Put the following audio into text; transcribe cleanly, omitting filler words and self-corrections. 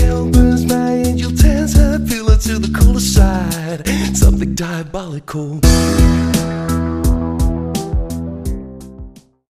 hell burns my angel turns her pillow to the cooler side. Something diabolical.